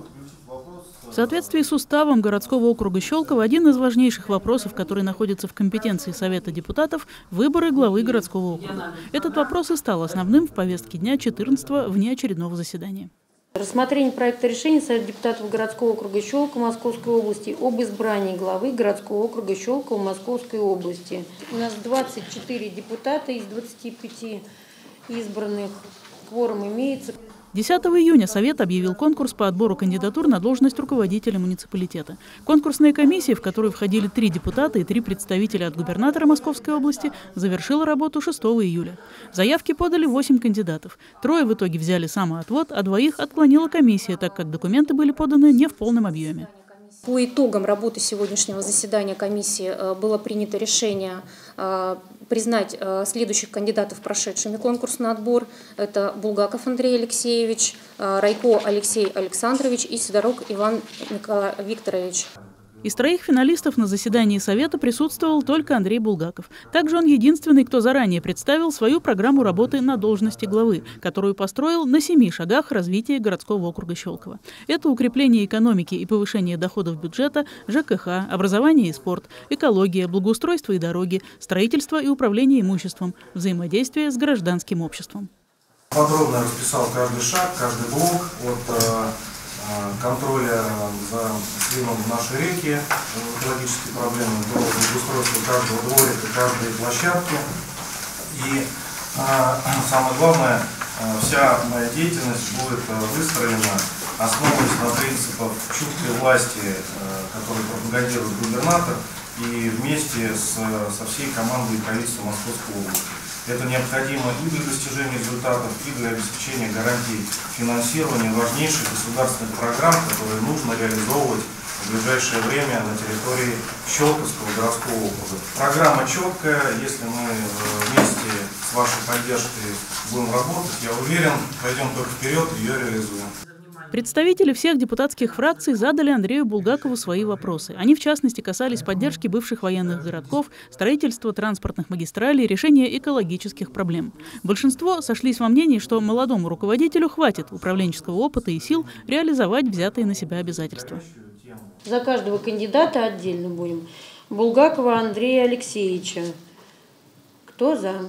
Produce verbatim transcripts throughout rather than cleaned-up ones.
В соответствии с уставом городского округа Щелково, один из важнейших вопросов, который находится в компетенции Совета депутатов – выборы главы городского округа. Этот вопрос и стал основным в повестке дня четырнадцатого внеочередного заседания. Рассмотрение проекта решения Совета депутатов городского округа Щелково Московской области об избрании главы городского округа Щелково Московской области. У нас двадцать четыре депутата из двадцати пяти избранных. Кворум имеется. десятого июня Совет объявил конкурс по отбору кандидатур на должность руководителя муниципалитета. Конкурсная комиссия, в которую входили три депутата и три представителя от губернатора Московской области, завершила работу шестого июля. Заявки подали восемь кандидатов. Трое в итоге взяли самоотвод, а двоих отклонила комиссия, так как документы были поданы не в полном объеме. По итогам работы сегодняшнего заседания комиссии было принято решение признать следующих кандидатов, прошедшими конкурсный отбор. Это Булгаков Андрей Алексеевич, Райко Алексей Александрович и Сидорук Иван Викторович. Из троих финалистов на заседании Совета присутствовал только Андрей Булгаков. Также он единственный, кто заранее представил свою программу работы на должности главы, которую построил на семи шагах развития городского округа Щелково. Это укрепление экономики и повышение доходов бюджета, ЖКХ, образование и спорт, экология, благоустройство и дороги, строительство и управление имуществом, взаимодействие с гражданским обществом. Подробно расписал каждый шаг, каждый блок от контроля за сливом в нашей реке, экологические проблемы, до устройства каждого дворика, каждой площадки. И а, самое главное, вся моя деятельность будет выстроена, основываясь на принципах чуткой власти, которые пропагандирует губернатор, и вместе с, со всей командой правительства Московской области. Это необходимо и для достижения результатов, и для обеспечения гарантий финансирования важнейших государственных программ, которые нужно реализовывать в ближайшее время на территории Щелковского городского округа. Программа четкая, если мы вместе с вашей поддержкой будем работать, я уверен, пойдем только вперед и ее реализуем. Представители всех депутатских фракций задали Андрею Булгакову свои вопросы. Они, в частности, касались поддержки бывших военных городков, строительства транспортных магистралей, решения экологических проблем. Большинство сошлись во мнении, что молодому руководителю хватит управленческого опыта и сил реализовать взятые на себя обязательства. За каждого кандидата отдельно будем. Булгакова Андрея Алексеевича. Кто за?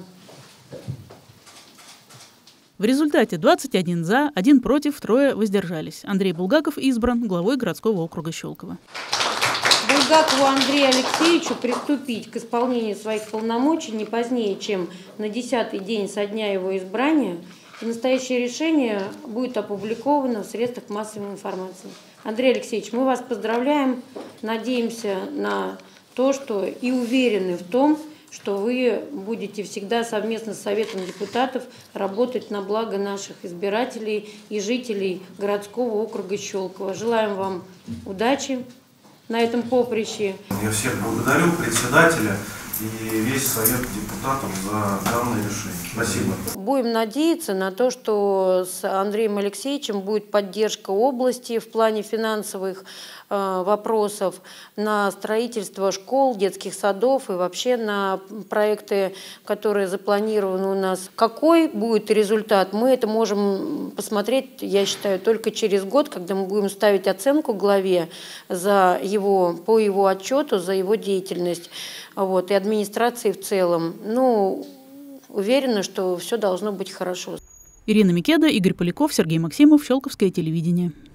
В результате двадцать один за, один против, трое воздержались. Андрей Булгаков избран главой городского округа Щелково. Булгакову Андрею Алексеевичу приступить к исполнению своих полномочий не позднее, чем на десятый день со дня его избрания. И настоящее решение будет опубликовано в средствах массовой информации. Андрей Алексеевич, мы вас поздравляем, надеемся на то, что и уверены в том, что вы будете всегда совместно с Советом депутатов работать на благо наших избирателей и жителей городского округа Щелково. Желаем вам удачи на этом поприще. Я всех благодарю, председателя и весь Совет депутатов за данное решение. Спасибо. Будем надеяться на то, что с Андреем Алексеевичем будет поддержка области в плане финансовых э, вопросов на строительство школ, детских садов и вообще на проекты, которые запланированы у нас. Какой будет результат, мы это можем посмотреть, я считаю, только через год, когда мы будем ставить оценку главе за его, по его отчету, за его деятельность, вот, и администрации в целом. Ну, уверена, что все должно быть хорошо. Ирина Микеда, Игорь Поляков, Сергей Максимов, Щелковское телевидение.